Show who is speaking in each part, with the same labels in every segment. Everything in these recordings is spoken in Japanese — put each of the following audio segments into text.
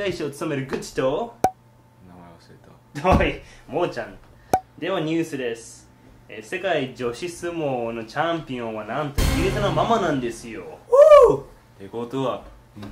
Speaker 1: 会社を務めるグチと
Speaker 2: 名前忘れた。
Speaker 1: おい、もーちゃん。ではニュースです。世界女子相撲のチャンピオンはなんとイギリスのママなんですよ。
Speaker 2: ってことは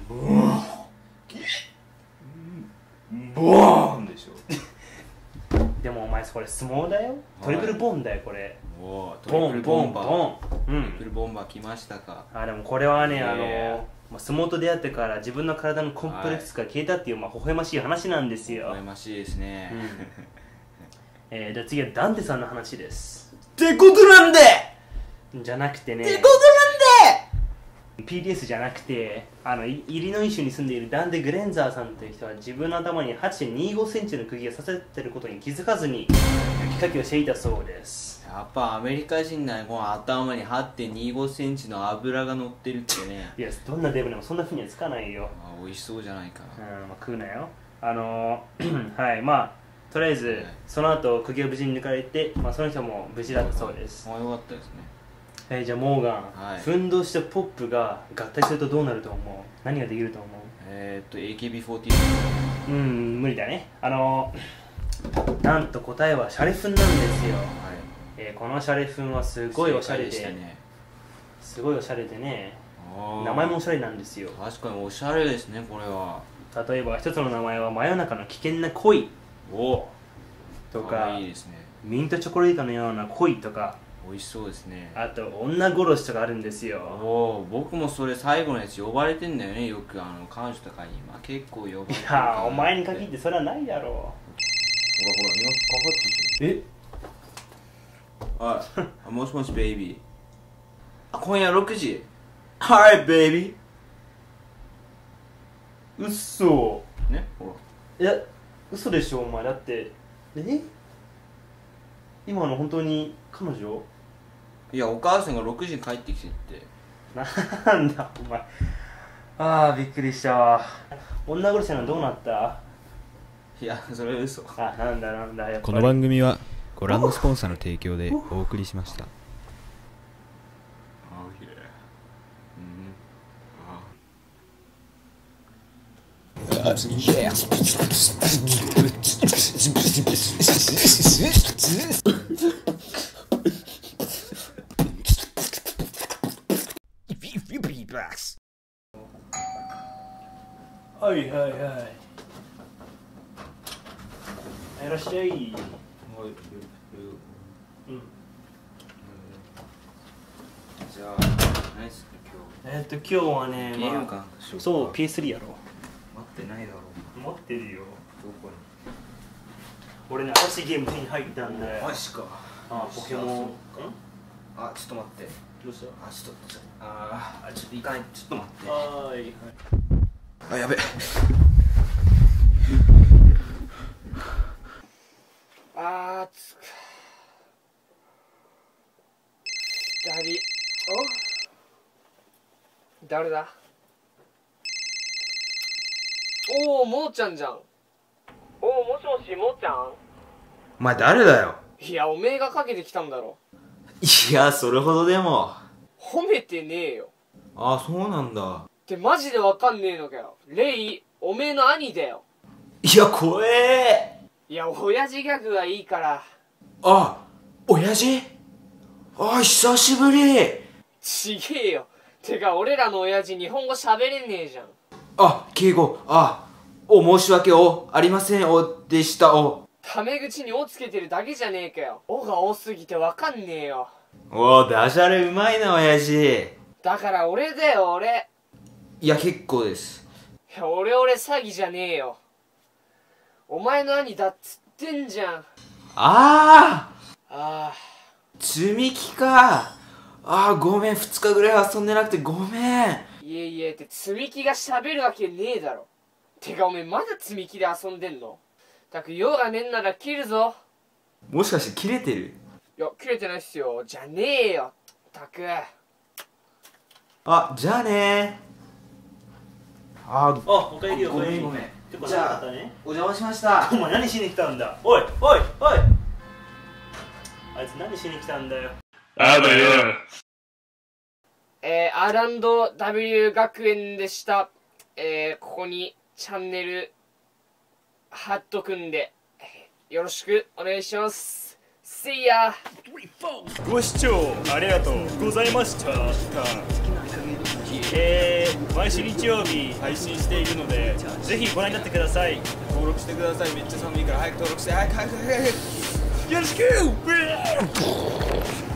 Speaker 1: ボーンでしょ。でもお前これ相撲だよ。トリプルボンだよこれ。
Speaker 2: おト
Speaker 1: ボン
Speaker 2: リプルボンバー。
Speaker 1: ボン。
Speaker 2: トリプルボンバー来ましたか。
Speaker 1: でもこれはね、
Speaker 2: ね
Speaker 1: 相撲と出会ってから自分の体のコンプレックスが消えたっていう、微笑ましい話なんですよ。
Speaker 2: 微笑ましいですね。
Speaker 1: じゃあ次はダンテさんの話です。
Speaker 2: ってことなんで
Speaker 1: じゃなくてね、
Speaker 2: ってことなんで
Speaker 1: PDS じゃなくて、イリノイ州に住んでいるダンテ・グレンザーさんという人は自分の頭に 8.25 センチの釘が刺さっていることに気づかずに雪かきをしていたそうです。
Speaker 2: やっぱアメリカ人ならこの頭に 8.25 センチの油が乗ってるってね。
Speaker 1: いや、どんなデブでもそんなふうにはつかないよ。
Speaker 2: 美味しそうじゃないか。
Speaker 1: 食うなよ。はい、とりあえずその後釘を無事に抜かれて、その人も無事だったそうです。
Speaker 2: よかったですね。
Speaker 1: じゃあモーガン、
Speaker 2: はい、
Speaker 1: ふんどしとポップが合体するとどうなると思う？何ができると思う
Speaker 2: ？AKB48。
Speaker 1: 無理だね。なんと答えはシャレフンなんですよ。このシャレフンはすごいおしゃれで、すごいおしゃれでね、名前もおしゃれなんですよ。
Speaker 2: 確かにおしゃれですね、これは。
Speaker 1: 例えば一つの名前は真夜中の危険な恋とか、
Speaker 2: いいですね、
Speaker 1: ミントチョコレートのような恋とか、
Speaker 2: 美味しそうですね。
Speaker 1: あと女殺しとかあるんですよ。
Speaker 2: 僕もそれ最後のやつ呼ばれてんだよね、よく彼女とかに。結構呼ばれてる。
Speaker 1: いやお前に限ってそれはないだろう。
Speaker 2: ほらほら、今かかってきて。もしもしベイビー。今夜6時。はいベイビ
Speaker 1: ー。うっそ
Speaker 2: ね、ほら。
Speaker 1: いや、嘘でしょお前。だって今の本当に彼女？
Speaker 2: いや、お母さんが6時に帰ってきてって。
Speaker 1: なんだお前。びっくりしたわ。女殺しのどうなった？
Speaker 2: いや、それは嘘。
Speaker 1: なんだやっぱり。
Speaker 3: この番組はご覧のスポンサーの提供でお送りしました。
Speaker 1: はいはいはい。いらっしゃい。
Speaker 2: じゃあ、何する
Speaker 1: 今日はね、
Speaker 2: ゲームか。
Speaker 1: そう、PS3 やろ。
Speaker 2: 待ってないだろう。
Speaker 1: 持ってるよ。
Speaker 2: どこに？
Speaker 1: 俺ね、新しいゲーム手に入ったんだよ。
Speaker 2: マジか。
Speaker 1: ポケモン。
Speaker 2: ちょっと待って。
Speaker 1: どうした？
Speaker 2: ちょっと行かない。ちょっと待って。
Speaker 1: はい。
Speaker 2: やべ。
Speaker 4: つか。誰だ？もーちゃんじゃん。もしもし、もーちゃん？
Speaker 2: お前誰だよ。
Speaker 4: いや、おめえがかけてきたんだろ。
Speaker 2: いや、それほどでも。
Speaker 4: 褒めてねえよ。
Speaker 2: そうなんだ。
Speaker 4: ってマジでわかんねえのかよ。レイ、おめえの兄だよ。
Speaker 2: いや、怖え。
Speaker 4: いや、親父ギャグはいいから。
Speaker 2: 親父？久しぶり。
Speaker 4: ちげえよ。てか、俺らの親父日本語喋れねえじゃん。
Speaker 2: 敬語。申し訳ありませんでした。
Speaker 4: タメ口に「お」つけてるだけじゃねえかよ。「お」が多すぎてわかんねえよ。
Speaker 2: ダジャレうまいな、親父。
Speaker 4: だから俺だよ、俺。
Speaker 2: いや、結構です。
Speaker 4: いや、俺詐欺じゃねえよ。お前の兄だっつってんじゃん。
Speaker 2: 積み木か。ごめん、2日ぐらい遊んでなくてごめん。
Speaker 4: いえって積み木が喋るわけねえだろ。てかおめえまだ積み木で遊んでんの？たく用がねえんなら切るぞ。
Speaker 2: もしかして切れてる？
Speaker 4: いや、切れてないっすよ。じゃねえよ、たく。
Speaker 2: じゃあねー。
Speaker 1: おかえりよ。
Speaker 2: ごめん。
Speaker 1: じゃあ
Speaker 2: お邪魔しました。
Speaker 1: お前何しに来たんだ。おいあいつ何しに来たんだよ。
Speaker 4: R&W 学園でした。ここにチャンネル貼っとくんで、よろしくお願いします。See ya!
Speaker 5: ご視聴ありがとうございました。毎週日曜日配信しているので、ぜひご覧になってください。
Speaker 2: 登録してください。めっちゃ寒いから早く登録して、早く。
Speaker 5: よろしく